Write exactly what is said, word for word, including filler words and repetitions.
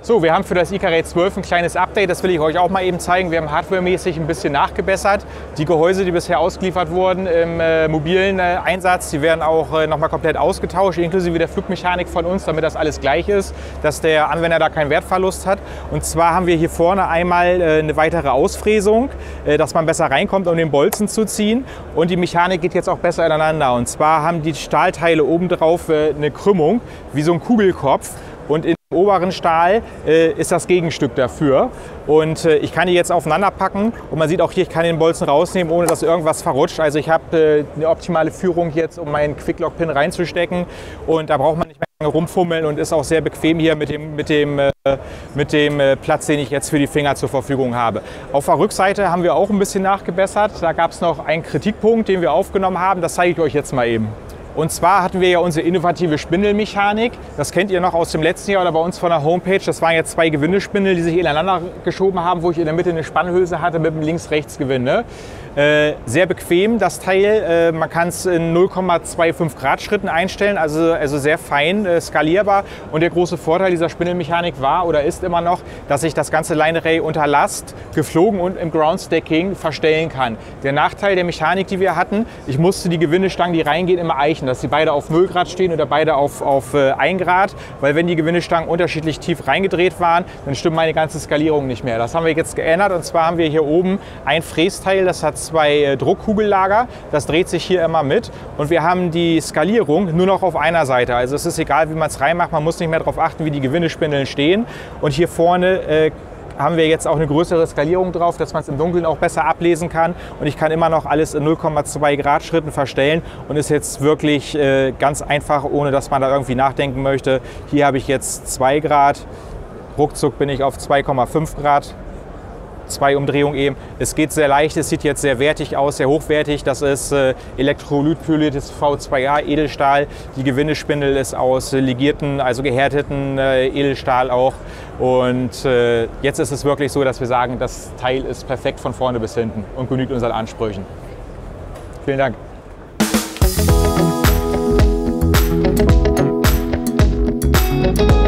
So, wir haben für das ICARAY zwölf ein kleines Update, das will ich euch auch mal eben zeigen. Wir haben hardwaremäßig ein bisschen nachgebessert. Die Gehäuse, die bisher ausgeliefert wurden im äh, mobilen äh, Einsatz, die werden auch äh, nochmal komplett ausgetauscht, inklusive der Flugmechanik von uns, damit das alles gleich ist, dass der Anwender da keinen Wertverlust hat. Und zwar haben wir hier vorne einmal äh, eine weitere Ausfräsung, äh, dass man besser reinkommt, um den Bolzen zu ziehen. Und die Mechanik geht jetzt auch besser ineinander. Und zwar haben die Stahlteile obendrauf äh, eine Krümmung, wie so ein Kugelkopf. Und in im oberen Stahl äh, ist das Gegenstück dafür. Und äh, ich kann die jetzt aufeinander packen und man sieht auch hier, ich kann den Bolzen rausnehmen, ohne dass irgendwas verrutscht. Also ich habe äh, eine optimale Führung jetzt, um meinen Quick-Lock-Pin reinzustecken. Und da braucht man nicht mehr lange rumfummeln und ist auch sehr bequem hier mit dem, mit dem, äh, mit dem äh, Platz, den ich jetzt für die Finger zur Verfügung habe. Auf der Rückseite haben wir auch ein bisschen nachgebessert. Da gab es noch einen Kritikpunkt, den wir aufgenommen haben. Das zeige ich euch jetzt mal eben. Und zwar hatten wir ja unsere innovative Spindelmechanik. Das kennt ihr noch aus dem letzten Jahr oder bei uns von der Homepage. Das waren jetzt zwei Gewindespindel, die sich ineinander geschoben haben, wo ich in der Mitte eine Spannhülse hatte mit einem Links-Rechts-Gewinde. Äh, sehr bequem, das Teil. Äh, man kann es in null Komma fünfundzwanzig Grad Schritten einstellen, also, also sehr fein äh, skalierbar. Und der große Vorteil dieser Spindelmechanik war oder ist immer noch, dass ich das ganze Line Array unter Last, geflogen und im Ground Stacking verstellen kann. Der Nachteil der Mechanik, die wir hatten, ich musste die Gewindestangen, die reingehen, immer eichen, dass sie beide auf null Grad stehen oder beide auf, auf äh, ein Grad, weil wenn die Gewindestangen unterschiedlich tief reingedreht waren, dann stimmt meine ganze Skalierung nicht mehr. Das haben wir jetzt geändert und zwar haben wir hier oben ein Frästeil, das hat zwei äh, Druckkugellager, das dreht sich hier immer mit und wir haben die Skalierung nur noch auf einer Seite. Also es ist egal, wie man es reinmacht, man muss nicht mehr darauf achten, wie die Gewindespindeln stehen und hier vorne äh, haben wir jetzt auch eine größere Skalierung drauf, dass man es im Dunkeln auch besser ablesen kann. Und ich kann immer noch alles in null Komma zwei Grad Schritten verstellen und ist jetzt wirklich äh, ganz einfach, ohne dass man da irgendwie nachdenken möchte. Hier habe ich jetzt zwei Grad, ruckzuck bin ich auf zwei Komma fünf Grad. Zwei Umdrehungen eben. Es geht sehr leicht, es sieht jetzt sehr wertig aus, sehr hochwertig. Das ist äh, elektrolytpoliertes V zwei A Edelstahl. Die Gewindespindel ist aus äh, legierten, also gehärteten äh, Edelstahl auch. Und äh, jetzt ist es wirklich so, dass wir sagen, das Teil ist perfekt von vorne bis hinten und genügt unseren Ansprüchen. Vielen Dank. Thank you.